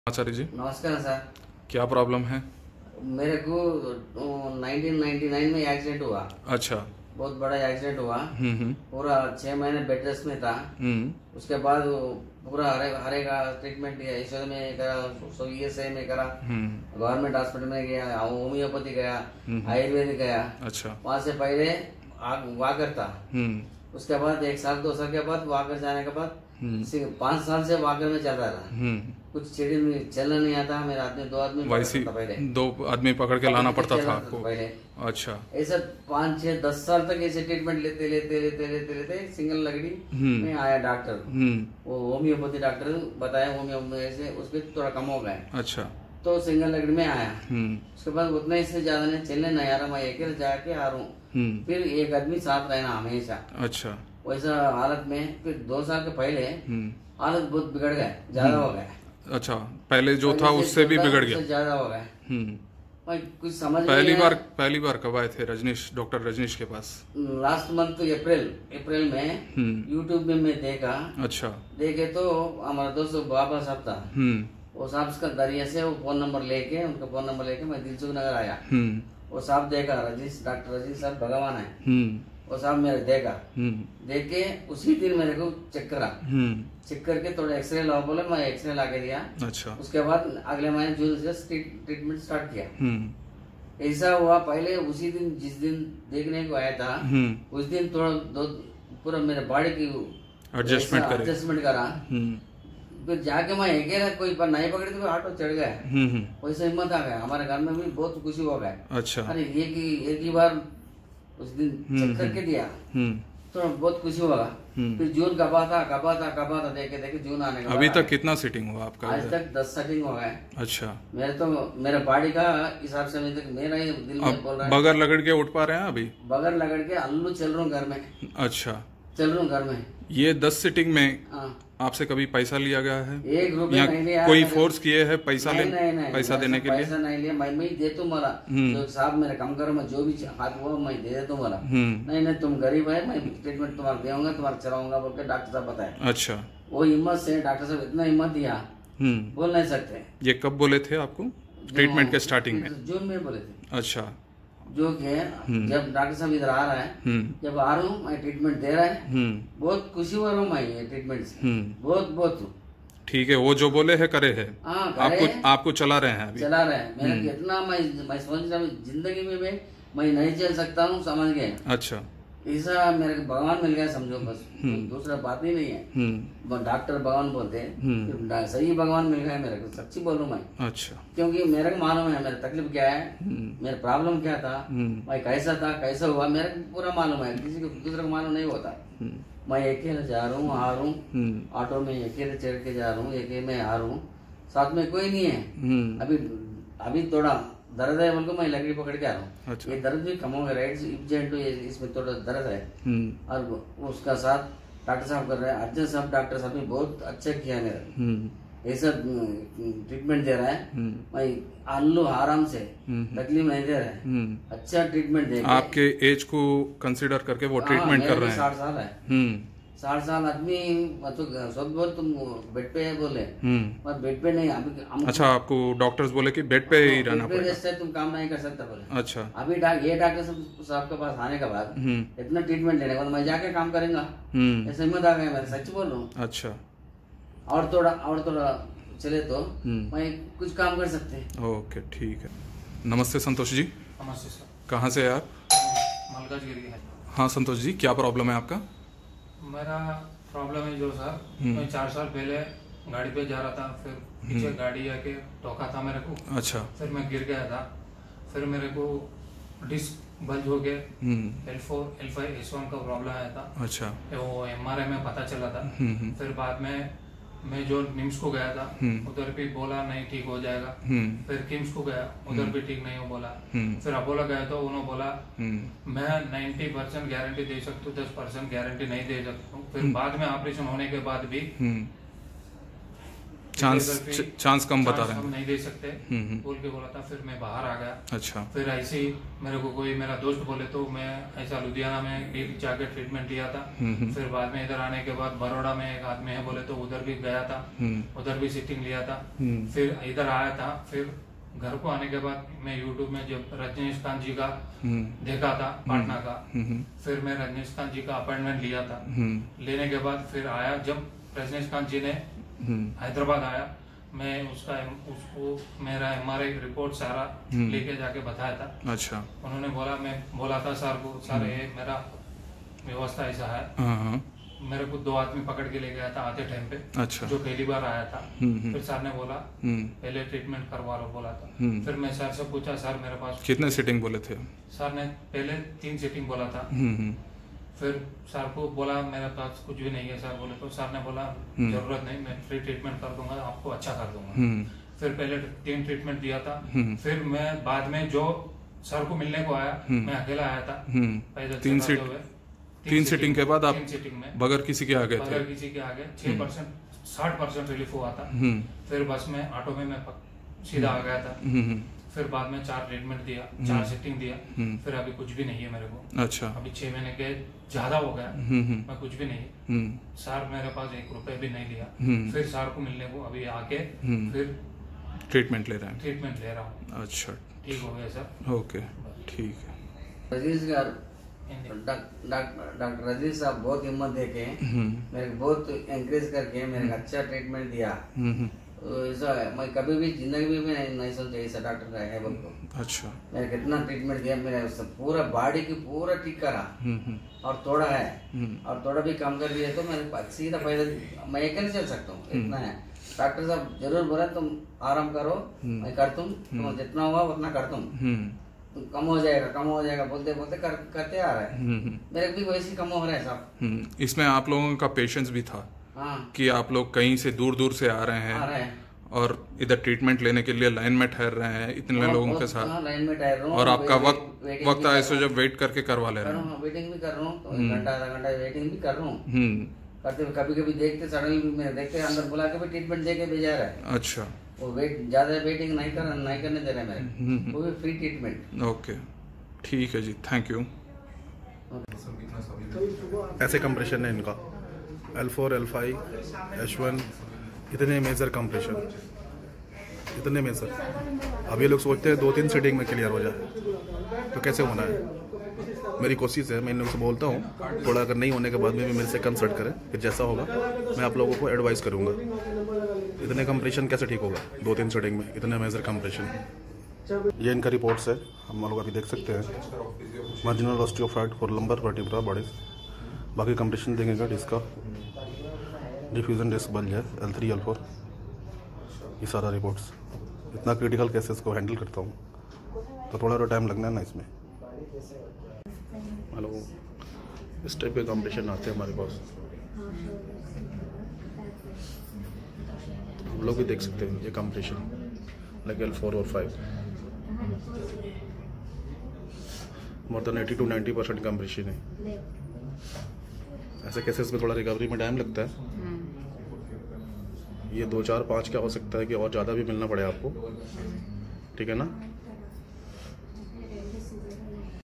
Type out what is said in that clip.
आचार्य जी, नमस्कार सर। क्या प्रॉब्लम है? मेरे को 1999 में एक्सीडेंट हुआ। अच्छा। बहुत बड़ा एक्सीडेंट हुआ। हम्म। पूरा 6 महीने बेड रेस्ट में था। उसके बाद वो पूरा हरे का ट्रीटमेंट किया। ईश्वर में करा, ईएसआई में करा, गवर्नमेंट हॉस्पिटल में गया, होम्योपैथी गया, आयुर्वेदिक गया। अच्छा। वहाँ से पहले वाकर था। उसके बाद 1 साल 2 साल के बाद वाकर जाने के बाद 5 साल से वाकर में चल रहा था। कुछ सीढ़ी में चलना नहीं आता। मेरा आदमी 2 आदमी वैसे पहले 2 आदमी पकड़ के लाना पड़ता था आपको पहले। अच्छा। ऐसा 5 6 10 साल तक ऐसे ट्रीटमेंट लेते लेते लेते लेते लेते सिंगल लगड़ी में आया डॉक्टर। वो होम्योपैथी डॉक्टर बताया, होम्योपैथी से उस पर थोड़ा कम हो गया। अच्छा। तो सिंगल लगड़ी में आया। उसके बाद उतना इससे ज्यादा नहीं चलने नहीं आ रहा। मैं अकेले जाके आ रहा हूँ। फिर एक आदमी साथ रहना हमेशा। अच्छा। वैसा हालत में फिर 2 साल के पहले हालत बहुत बिगड़ गए, ज्यादा हो गए। अच्छा, पहले जो था उससे भी बिगड़ गया, ज्यादा हो गए। भाई कुछ समझ पहली बार कब आए थे डॉक्टर रजनीश के पास? लास्ट मंथ अप्रैल में यूट्यूब में मैं देखा। अच्छा। देखे तो हमारा दोस्त बाबा साहब था। वो साहब का दरिया से वो फोन नंबर लेके मैं दिलसुख नगर आया। वो साहब देखा, डॉक्टर रजनीश साहब भगवान है। वो साहब मेरे देखा, देख के उसी दिन मेरे को चेक करा। चेक करके थोड़ा एक्सरे लाओ बोले, मैं एक्सरे ला के दिया। अच्छा। उसके बाद अगले महीने जून से ट्रीटमेंट स्टार्ट किया। ऐसा हुआ पहले उसी दिन जिस दिन देखने को आया था उस दिन थोड़ा पूरा मेरे बॉडी की एडजस्टमेंट करा। फिर जाके मैं अकेला कोई पर नहीं पकड़ी तो ऑटो चढ़ गया। वैसे हिम्मत आ गया। हमारे घर में भी बहुत खुशी हो गया। अच्छा। अरे एक ही बार उस दिन चेक करके दिया तो बहुत खुशी हुआ। फिर जून कबा था देखे जून आने का। अभी तक कितना सीटिंग हुआ आपका? आज तक 10 सेटिंग हो गए। अच्छा। मेरे बॉडी का हिसाब से अभी तक मेरा ही दिल में बोल रहा है। बगैर लगड़ के उठ पा रहे हैं अभी? बगैर लगड़ के अल्लू चल रहा हूँ घर में। अच्छा, चल रहा हूँ घर में। ये 10 सीटिंग में आपसे कभी पैसा लिया गया है? 1 रुपया नहीं लिया। कोई फोर्स किए है पैसा पैसा देने के लिए? पैसा नहीं लिया। मैं दे दूं मला जो साहब मेरे कम करो, मैं जो भी हाथ हुआ मैं दे देता हूँ मला। नहीं तुम गरीब है, मैं ट्रीटमेंट तुम्हारा दूंगा, तुम्हारा चलाऊंगा बोल के डॉक्टर साहब बताए। अच्छा। वो हिम्मत से डॉक्टर साहब इतना हिम्मत दिया, बोल नहीं सकते। ये कब बोले थे आपको? ट्रीटमेंट के स्टार्टिंग में? जून में बोले थे। अच्छा। जो कि जब डॉक्टर साहब इधर आ रहा है, जब आ रहा हूँ मैं ट्रीटमेंट दे रहा है, बहुत खुशी हो रहा हूँ मैं ये ट्रीटमेंट से। बहुत ठीक है। वो जो बोले है करे है। आपको चला रहे हैं अभी? चला रहे हैं। मेरा कितना मैं सोच रहा हूँ जिंदगी में मैं नहीं चल सकता हूँ, समझ गए। अच्छा। ऐसा मेरे को भगवान मिल गया समझो, बस दूसरा बात ही नहीं है। डॉक्टर भगवान बोलते हैं, सही भगवान मिल गया मेरे को, सच्ची बोल रहा हूँ मैं। अच्छा। क्योंकि मेरे को मालूम है मेरा तकलीफ क्या है, मेरा प्रॉब्लम क्या था, मैं कैसा था, कैसा हुआ, मेरे को पूरा मालूम है। किसी को दूसरे को मालूम नहीं होता। मैं अकेले जा रहा हूँ, आ रहा हूँ, ऑटो में अकेले चढ़ के जा रहा हूँ, अकेले में आ रहा हूँ, साथ में कोई नहीं है। अभी थोड़ा दर्द है बोल को मैं लकड़ी पकड़ के आ रहा हूँ। अच्छा। ये दर्द भी कम हो गया, राइट हिप जॉइंट इसमें थोड़ा दर्द है। और उसका साथ डॉक्टर साहब कर रहे हैं, अर्जुन साहब डॉक्टर साहब ने बहुत अच्छा किया मेरा। ऐसा ट्रीटमेंट दे रहा है, मैं आलू आराम से तकलीफ नहीं दे रहा है। अच्छा ट्रीटमेंट दे। आपके एज को कंसिडर करके वो ट्रीटमेंट कर रहे हैं। 60 साल है। 60 साल आदमी तो सब बोल तुम बेड पे है बोले, पर बेड पे नहीं अभी। अच्छा, आपको डॉक्टर्स बोले कि बेड पे ही रहना पड़ेगा, तुम काम नहीं कर सकता बोले। अच्छा। अभी ये डॉक्टर साहब के पास आने के बाद इतना ट्रीटमेंट लेने के बाद मैं जाके काम करेंगे, ऐसे हिम्मत आ गया मेरे, सच बोल रहा हूँ। अच्छा। और थोड़ा चले तो मैं कुछ काम कर सकते हैं। ओके, ठीक है। नमस्ते संतोष जी। नमस्ते सर। कहाँ से आप? मलकाजगिरी है। हाँ संतोष जी, क्या प्रॉब्लम है आपका? मेरा प्रॉब्लम है जो सर, मैं 4 साल पहले गाड़ी पे जा रहा था, फिर पीछे गाड़ी आके ठोका था मेरे को। अच्छा। फिर मैं गिर गया था, फिर मेरे को डिस्क बल्ज हो गया, L4 L5 S1 का प्रॉब्लम आया था। अच्छा। वो MRI में पता चला था। फिर बाद में मैं जो निम्स को गया था, उधर भी बोला नहीं ठीक हो जाएगा। फिर किम्स को गया, उधर भी ठीक नहीं हो बोला। फिर अपोलो गया तो उन्होंने बोला मैं 90% गारंटी दे सकता हूँ, 10% गारंटी नहीं दे सकता हूँ। फिर बाद में ऑपरेशन होने के बाद भी चांस कम बता रहे हैं, हम नहीं दे सकते बोल के बोला था। फिर मैं बाहर आ गया। अच्छा। फिर ऐसे ही मेरे को कोई मेरा दोस्त बोले तो मैं ऐसा लुधियाना में एक जाके ट्रीटमेंट लिया था। फिर बाद में इधर आने के बाद बड़ौदा में एक आदमी है बोले तो उधर भी गया था, उधर भी सिटिंग लिया था। फिर इधर आया था। फिर घर को आने के बाद मैं यूट्यूब में जब रजनीकांत जी का देखा था पाटना का, फिर मैं रजनीकांत जी का अपॉइंटमेंट लिया था। लेने के बाद फिर आया, जब रजनीकांत जी ने हैदराबाद आया, मैं उसको मेरा MRI रिपोर्ट सारा लेके जाके बताया था। अच्छा। उन्होंने बोला था सर को, सर ये मेरा व्यवस्था ऐसा है। मेरे को 2 आदमी पकड़ के ले गया था आते टाइम पे। अच्छा। जो पहली बार आया था। फिर सर ने बोला पहले ट्रीटमेंट करवा लो बोला था। फिर मैं सर से पूछा, सर मेरे पास कितने सीटिंग बोले थे? सर ने पहले 3 सीटिंग बोला था। फिर सर को बोला मेरे पास कुछ भी नहीं है सर बोले तो सर ने बोला जरूरत नहीं, मैं फ्री ट्रीटमेंट कर दूंगा, आपको अच्छा कर दूंगा। फिर पहले 3 ट्रीटमेंट दिया था। फिर मैं बाद में जो सर को मिलने को आया, मैं अकेला आया था पैदल। 3 सीटिंग के बाद आप 3 सीटिंग में बगैर किसी के आगे थे? बगैर किसी के आगे 6% 60% रिलीफ हुआ था। फिर बस में ऑटो में मैं सीधा आ गया था। फिर बाद में 4 ट्रीटमेंट दिया, 4 सीटिंग दिया। फिर अभी कुछ भी नहीं है मेरे को। अच्छा। अभी 6 महीने के ज्यादा हो गया, मैं कुछ भी नहीं। सर मेरे पास 1 रुपए भी नहीं लिया। फिर सर को मिलने को अभी आके फिर ट्रीटमेंट ले रहे हैं? ट्रीटमेंट ले रहा हूँ। अच्छा, ठीक हो गया सर। ओके, ठीक है। डॉक्टर रजनीश साहब बहुत हिम्मत देके मेरे को बहुत एनकरेज करके मेरे को अच्छा ट्रीटमेंट दिया। ऐसा मैं कभी भी जिंदगी में नहीं सोचा ऐसा डॉक्टर है बोल को। अच्छा। मैंने कितना ट्रीटमेंट दिया, मेरे पूरा बॉडी की पूरा ठीक करा। और थोड़ा है और थोड़ा भी कम कर दिया तो मैं सीधा पैदल मैं एक नहीं चल सकता हूँ, इतना है। डॉक्टर साहब जरूर बोला तुम आराम करो, मैं कर तुम जितना हुआ उतना कर तुम, कम हो जाएगा बोलते बोलते करते आ रहे हैं। मेरे भी वैसे कम हो रहा है साहब। इसमें आप लोगों का पेशेंस भी था। हाँ। कि आप लोग कहीं से दूर से आ रहे हैं और इधर ट्रीटमेंट लेने के लिए लाइन में ठहर रहे हैं इतने लोगों के साथ। लाइन में ठहर रहा हूँ और आपका वक्त ऐसे जब वेट करके करवा ले रहे हैं। वेटिंग भी कर रहा हूँ, 1 घंटा आधा घंटा वेटिंग भी कर रहा हूँ। करते कभी देखते सडनली मेरे देखते अंदर बुला के भी ट्रीटमेंट दे के भेजा रहा है। अच्छा। वो ज्यादा वेटिंग नहीं करने दे रहे मेरे, वो भी फ्री ट्रीटमेंट। ओके, ठीक है जी, थैंक यू। ऐसे कंप्रेशन है इनका L4, L5, H1, इतने मेजर कंप्रेशन, इतने मेजर। अब ये लोग सोचते हैं 2-3 सीटिंग में क्लियर हो जाए, तो कैसे होना है? मेरी कोशिश है, मैं इन लोगों से बोलता हूँ थोड़ा, अगर नहीं होने के बाद में भी मेरे से कंसल्ट करें, फिर जैसा होगा मैं आप लोगों को एडवाइस करूँगा। इतने कंप्रेशन कैसे ठीक होगा 2-3 सीटिंग में, इतने मेजर कंप्रेशन। ये इनका रिपोर्ट्स है, हम लोग अभी देख सकते हैं। Marginal osteophyte for lumbar vertebra bodies. बाकी कंप्रेशन देखेंगे डिस्क का, डिफ्यूजन डिस्क बल्ज है L3 L4, ये सारा रिपोर्ट्स। इतना क्रिटिकल केसेस को हैंडल करता हूँ तो थोड़ा टाइम लगना है ना इसमें। हेलो, इस टाइप के कंप्रेशन आते हैं हमारे पास, हम लोग भी देख सकते हैं। ये कंप्रेशन लाइक L4 और 5, मोर देन 80 to 90% कंप्रेशन है। ऐसे केसेस में थोड़ा रिकवरी में टाइम लगता है। ये 2, 4, 5 क्या हो सकता है कि और ज़्यादा भी मिलना पड़े आपको, ठीक है ना।